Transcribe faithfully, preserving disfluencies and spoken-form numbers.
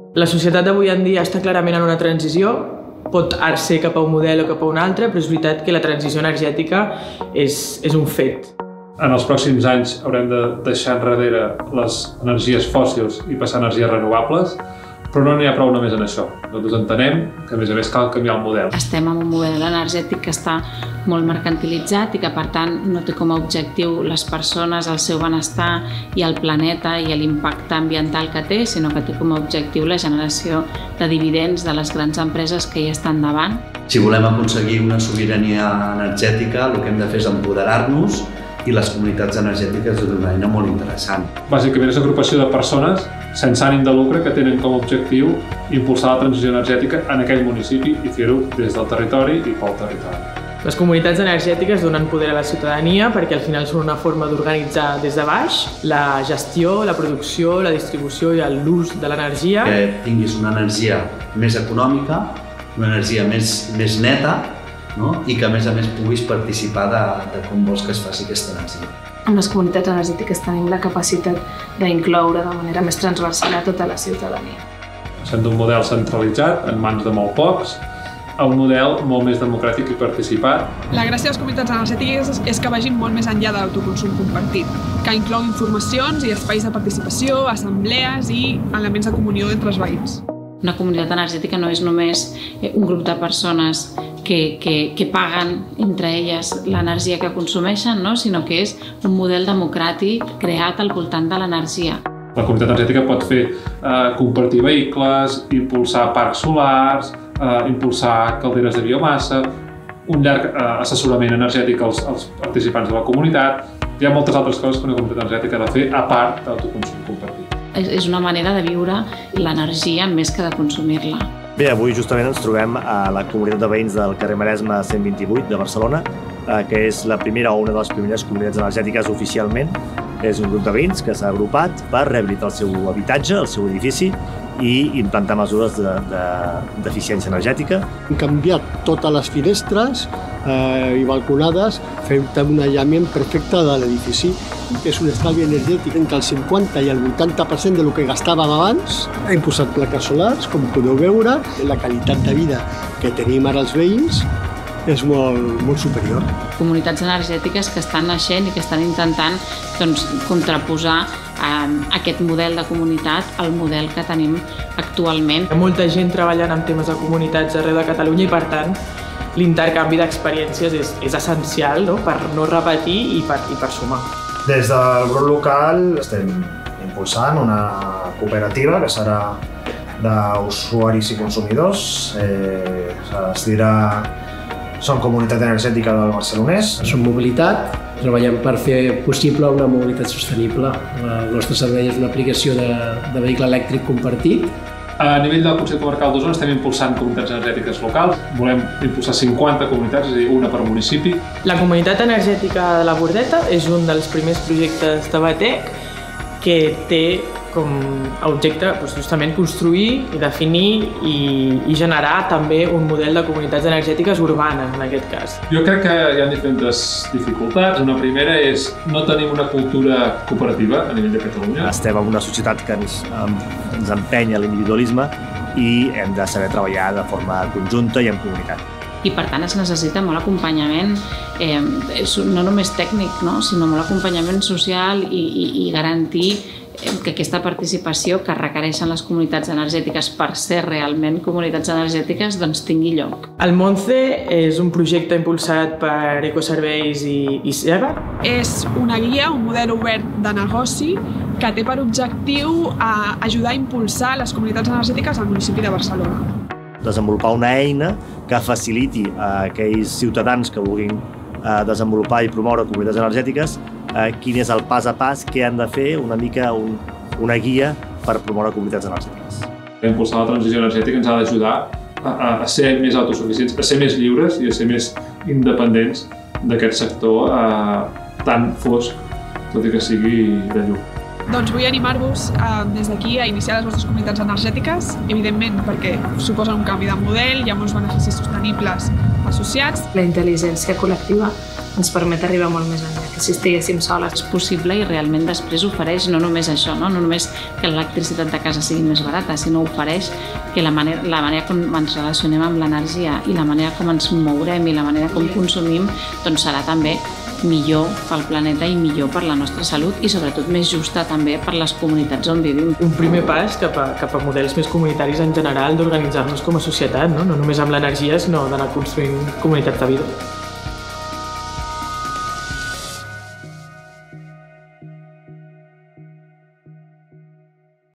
La societat d'avui en dia està clarament en una transició, pot ser cap a un model o cap a un altre, però és veritat que la transició energètica és, és un fet. En els pròxims anys haurem de deixar enrere les energies fòssils i passar a energies renovables, però no n'hi ha prou només en això. Nosaltres entenem que, a més a més, cal canviar el model. Estem en un model energètic que està molt mercantilitzat i que, per tant, no té com a objectiu les persones, el seu benestar i el planeta i l'impacte ambiental que té, sinó que té com a objectiu la generació de dividends de les grans empreses que hi estan davant. Si volem aconseguir una sobirania energètica, el que hem de fer és empoderar-nos i les comunitats energètiques és una eina molt interessant. Bàsicament és una agrupació de persones sense ànim de lucre que tenen com a objectiu impulsar la transició energètica en aquell municipi i fer-ho des del territori i pel territori. Les comunitats energètiques donen poder a la ciutadania perquè al final són una forma d'organitzar des de baix la gestió, la producció, la distribució i l'ús de l'energia. Que tinguis una energia més econòmica, una energia més, més neta, no? I que a més a més puguis participar de, de com vols que es faci aquesta energia. Amb les comunitats energètiques tenim la capacitat d'incloure de manera més transversal a tota la ciutadania. Passem d'un model centralitzat, en mans de molt pocs, a un model molt més democràtic i participat. La gràcia de les comunitats energètiques és que vagin molt més enllà de l'autoconsum compartit, que inclou informacions i espais de participació, assemblees i elements de comunió entre els veïns. Una comunitat energètica no és només un grup de persones que, que, que paguen entre elles l'energia que consumeixen, no? Sinó que és un model democràtic creat al voltant de l'energia. La comunitat energètica pot fer eh, compartir vehicles, impulsar parcs solars, eh, impulsar calderes de biomassa, un llarg eh, assessorament energètic als, als participants de la comunitat. Hi ha moltes altres coses que una comunitat energètica ha de fer a part de l'autoconsum compartit. És una manera de viure l'energia més que de consumir-la. Bé, avui justament ens trobem a la comunitat de veïns del carrer Maresme cent vint-i-vuit de Barcelona, que és la primera o una de les primeres comunitats energètiques oficialment. És un grup de veïns que s'ha agrupat per rehabilitar el seu habitatge, el seu edifici, i implantar mesures d'eficiència energètica. Hem canviat totes les finestres eh, i balconades, fent un aïllament perfecte de l'edifici, que és un estalvi energètic entre el cinquanta i el vuitanta per cent del que gastàvem abans. Hem posat plaques solars, com podeu veure. La qualitat de vida que tenim ara els veïns és molt, molt superior. Comunitats energètiques que estan naixent i que estan intentant doncs, contraposar eh, aquest model de comunitat al model que tenim actualment. Hi ha molta gent treballant en temes de comunitats arreu de Catalunya i, per tant, l'intercanvi d'experiències és, és essencial, no? Per no repetir i per, i per sumar. Des del grup local estem impulsant una cooperativa que serà d'usuaris i consumidors. Eh, es dirà Som Comunitat Energètica del Barcelonès. Som Mobilitat, treballem per fer possible una mobilitat sostenible. El nostre servei és una aplicació de, de vehicle elèctric compartit. A nivell del Consell Comarcal d'Osona estem impulsant comunitats energètiques locals. Volem impulsar cinquanta comunitats, és a dir, una per municipi. La Comunitat Energètica de la Bordeta és un dels primers projectes de Batec que té com a objecte doncs, justament construir i definir i, i generar també un model de comunitats energètiques urbanes, en aquest cas. Jo crec que hi ha diferents dificultats. Una primera és no tenim una cultura cooperativa a nivell de Catalunya. Estem en una societat que ens, ens empenya a l'individualisme i hem de saber treballar de forma conjunta i en comunitat. I per tant es necessita molt acompanyament, eh, no només tècnic, no? Sinó molt acompanyament social i, i, i garantir que aquesta participació que requereixen les comunitats energètiques per ser realment comunitats energètiques doncs tingui lloc. El Monce és un projecte impulsat per Ecoserveis i, i SEBA. És una guia, un model obert de negoci que té per objectiu a ajudar a impulsar les comunitats energètiques al municipi de Barcelona. Desenvolupar una eina que faciliti a aquells ciutadans que vulguin desenvolupar i promoure comunitats energètiques eh, quin és el pas a pas que han de fer, una mica un, una guia per promoure comunitats energètiques. Impulsar la transició energètica ens ha d'ajudar a, a ser més autosuficients, a ser més lliures i a ser més independents d'aquest sector eh, tan fosc, tot i que sigui de llum. Doncs vull animar-vos eh, des d'aquí a iniciar les vostres comunitats energètiques, evidentment perquè suposen un canvi de model, hi ha molts beneficis sostenibles associats. La intel·ligència col·lectiva ens permet arribar molt més enllà, que si estiguéssim soles. És possible i realment després ofereix no només això, no, no només que l'electricitat de casa sigui més barata, sinó ofereix que la manera, la manera com ens relacionem amb l'energia i la manera com ens mourem i la manera com consumim doncs serà també millor pel planeta i millor per la nostra salut i sobretot més justa també per les comunitats on vivim. Un primer pas cap a, cap a models més comunitaris en general d'organitzar-nos com a societat, no? No només amb l'energia, sinó d'anar construint comunitats de vida.